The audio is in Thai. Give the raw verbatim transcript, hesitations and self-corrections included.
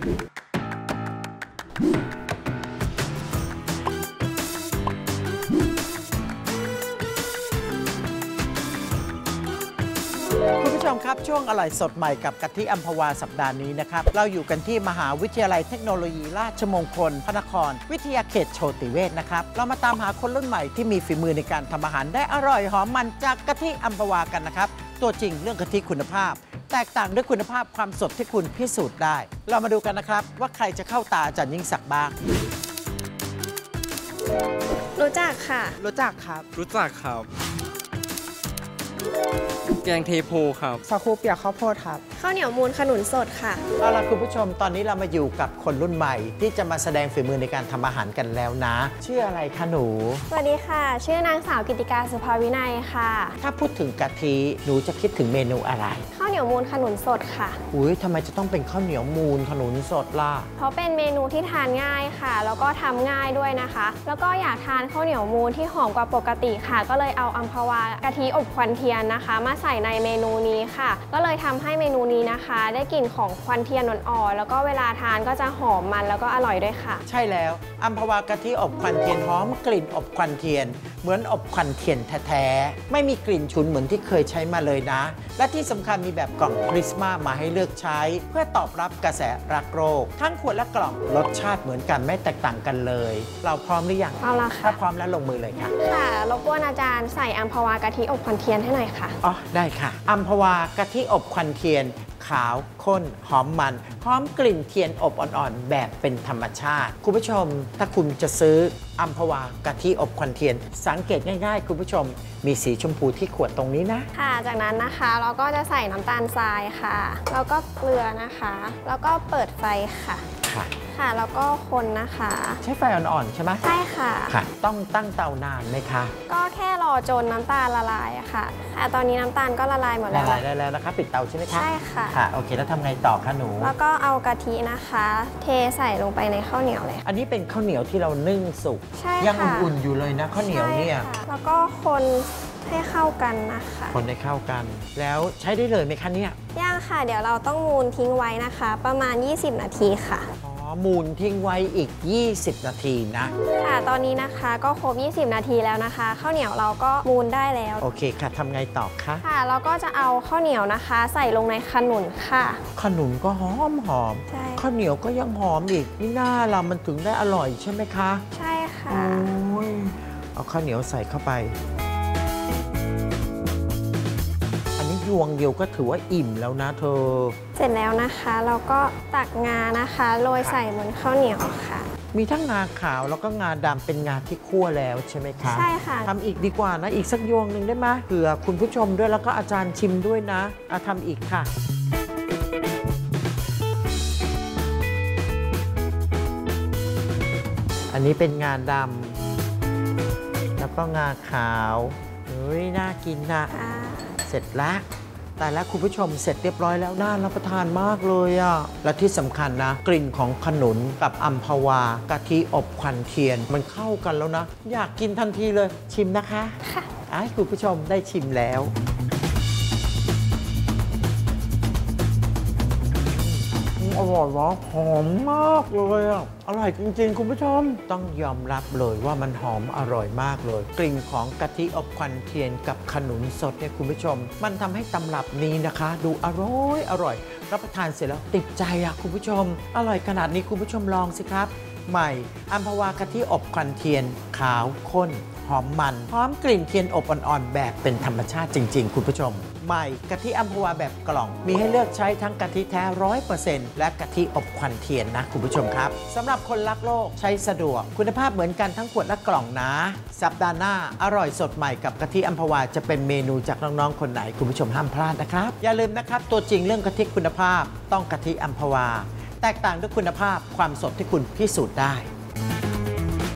คุณผู้ชมครับช่วงอร่อยสดใหม่กับกะทิอัมพวาสัปดาห์นี้นะครับเราอยู่กันที่มหาวิทยาลัยเทคโนโลยีราชมงคลพระนครวิทยาเขตโชติเวชนะครับเรามาตามหาคนรุ่นใหม่ที่มีฝีมือในการทำอาหารได้อร่อยหอมมันจากกะทิอัมพวากันนะครับตัวจริงเรื่องกะทิคุณภาพแตกต่างด้วยคุณภาพความสดที่คุณพิสูจน์ได้เรามาดูกันนะครับว่าใครจะเข้าตาอาจารย์ยิ่งศักดิ์บ้างรู้จักค่ะรู้จักครับรู้จักครับแกงเทโพครับสาคูเปียกข้าวโพดครับข้าวเหนียวมูนขนุนสดค่ะเอาล่ะคุณผู้ชมตอนนี้เรามาอยู่กับคนรุ่นใหม่ที่จะมาแสดงฝีมือในการทำอาหารกันแล้วนะชื่ออะไรคะหนูสวัสดีค่ะชื่อนางสาวกิติกาสุภาวินัยค่ะถ้าพูดถึงกะทิหนูจะคิดถึงเมนูอะไรข้าวเหนียวมูนขนุนสดค่ะอุ้ยทำไมจะต้องเป็นข้าวเหนียวมูนขนุนสดล่ะเพราะเป็นเมนูที่ทานง่ายค่ะแล้วก็ทำง่ายด้วยนะคะแล้วก็อยากทานข้าวเหนียวมูนที่หอมกว่าปกติค่ะก็เลยเอาอัมพวากะทิอบควันเทียนนะคะมาใส่ในเมนูนี้ค่ะก็เลยทำให้เมนูนี้นะคะได้กลิ่นของควันเทียนอ่อนๆแล้วก็เวลาทานก็จะหอมมันแล้วก็อร่อยด้วยค่ะใช่แล้วอัมพวากะทิอบควันเทียนหอมกลิ่นอบควันเทียนเหมือนอบควันเทียนแท้ๆไม่มีกลิ่นฉุนเหมือนที่เคยใช้มาเลยนะและที่สำคัญมีแบบกล่องคริสต์มาสมาให้เลือกใช้เพื่อตอบรับกระแสรักโลกทั้งขวดและกล่องรสชาติเหมือนกันไม่แตกต่างกันเลยเราพร้อมหรือยังเอาละค่ะถ้าพร้อมแล้วลงมือเลยค่ะค่ะรบกวนอาจารย์ใส่อัมพวากะทิอบควันเทียนให้หน่อยค่ะอ๋อได้ค่ะอัมพวากะทิอบควันเทียนขาวข้นหอมมันหอมกลิ่นเทียนอบอ่อนๆแบบเป็นธรรมชาติคุณผู้ชมถ้าคุณจะซื้ออัมพวากะทิอบควันเทียนสังเกตง่ายๆคุณผู้ชมมีสีชมพูที่ขวดตรงนี้นะค่ะจากนั้นนะคะเราก็จะใส่น้ำตาลทรายค่ะแล้วก็เกลือนะคะแล้วก็เปิดไฟค่ะค่ะค่ะแล้วก็คนนะคะใช้ไฟอ่อนๆใช่ไหมใช่ค่ะค่ะต้องตั้งเตานานไหมคะก็แค่รอจนน้ำตาลละลายค่ะค่ะตอนนี้น้ำตาลก็ละลายหมดแล้วละลายได้แล้วนะคะปิดเตาใช่ไหมคะใช่ค่ะค่ะโอเคแล้วทำไงต่อคะหนูแล้วก็เอากะทินะคะเทใส่ลงไปในข้าวเหนียวเลยอันนี้เป็นข้าวเหนียวที่เรานึ่งสุกใช่ยังอุ่นๆอยู่เลยนะข้าวเหนียวเนี่ยแล้วก็คนให้เข้ากันนะคะคนให้เข้ากันแล้วใช้ได้เลยไหมคะเนี่ยย่างค่ะเดี๋ยวเราต้องมูนทิ้งไว้นะคะประมาณยี่สิบนาทีค่ะอ๋อมูนทิ้งไว้อีกยี่สิบนาทีนะค่ะตอนนี้นะคะก็ครบยี่สิบนาทีแล้วนะคะข้าวเหนียวเราก็มูนได้แล้วโอเคค่ะทำไงต่อคะค่ะเราก็จะเอาข้าวเหนียวนะคะใส่ลงในขนุนค่ะขนุนก็หอมหอมใช่ข้าวเหนียวก็ยังหอมอีกนี่น่าเรามันถึงได้อร่อยใช่ไหมคะใช่ค่ะโอ้ยเอาข้าวเหนียวใส่เข้าไปยวงเดียวก็ถือว่าอิ่มแล้วนะเธอเสร็จแล้วนะคะเราก็ตักงานะคะโรยใส่บนข้าวเหนียวค่ะมีทั้งงาขาวแล้วก็งาดำเป็นงาที่คั่วแล้วใช่ไหมคะใช่ค่ะทำอีกดีกว่านะอีกสักยวงหนึ่งได้ไหมเผื่อคุณผู้ชมด้วยแล้วก็อาจารย์ชิมด้วยนะเอาทำอีกค่ะอันนี้เป็นงาดำแล้วก็งาขาวเฮ้ยน่ากินนะเสร็จแล้วแต่แล้วคุณผู้ชมเสร็จเรียบร้อยแล้วน่ารับประทานมากเลยอ่ะและที่สำคัญนะกลิ่นของขนุนกับอัมพวากะทิอบควันเทียนมันเข้ากันแล้วนะอยากกินทันทีเลยชิมนะคะค่ะให้คุณผู้ชมได้ชิมแล้วอร่อยมากหอมมากเลยอ่ะอร่อยจริงๆคุณผู้ชมต้องยอมรับเลยว่ามันหอมอร่อยมากเลยกลิ่นของกะทิอบควันเทียนกับขนุนสดเนี่ยคุณผู้ชมมันทำให้ตำรับนี้นะคะดูอร่อยอร่อยรับประทานเสร็จแล้วติดใจอ่ะคุณผู้ชมอร่อยขนาดนี้คุณผู้ชมลองสิครับใหม่อัมพวากะทิอบควันเทียนขาวข้นหอมมันหอมกลิ่นเทียนอบอ่อนๆแบบเป็นธรรมชาติจริงๆคุณผู้ชมใหม่กะทิอัมพวาแบบกล่องมีให้เลือกใช้ทั้งกะทิแท้ ร้อยเปอร์เซ็นต์ และกะทิอบควันเทียนนะคุณผู้ชมครับสำหรับคนรักโลกใช้สะดวกคุณภาพเหมือนกันทั้งขวดและกล่องนะสัปดาห์หน้าอร่อยสดใหม่กับกะทิอัมพวาจะเป็นเมนูจากน้องๆคนไหนคุณผู้ชมห้ามพลาดนะครับอย่าลืมนะครับตัวจริงเรื่องกะทิคุณภาพต้องกะทิอัมพวาแตกต่างด้วยคุณภาพความสดที่คุณพิสูจน์ได้